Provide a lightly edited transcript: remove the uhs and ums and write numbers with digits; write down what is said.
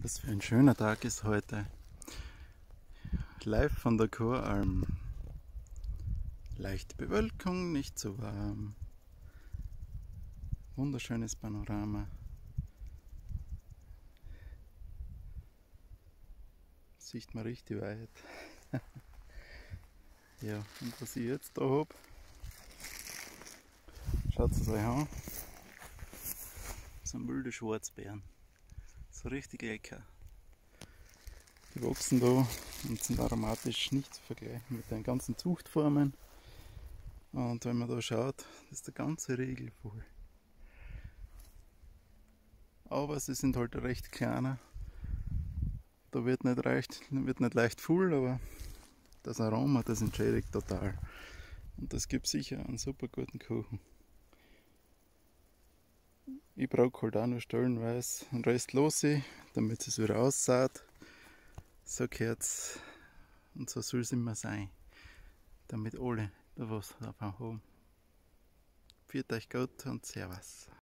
Was für ein schöner Tag ist heute. Live von der Choralm. Leichte Bewölkung, nicht so warm. Wunderschönes Panorama. Sieht man richtig weit. Ja, und was ich jetzt da habe, schaut es euch an. Das sind wilde Schwarzbeeren. So richtig lecker. Die wachsen da und sind aromatisch nicht zu vergleichen mit den ganzen Zuchtformen. Und wenn man da schaut, ist der ganze Riegel voll. Aber sie sind halt recht kleiner. Da wird nicht leicht voll, aber das Aroma, das entschädigt total. Und das gibt sicher einen super guten Kuchen. Ich brauche halt auch nur stellenweise den Rest los, damit es wieder aussaat. So gehört's und so soll es immer sein, damit alle da was davon haben. Pfiat euch Gott und Servus.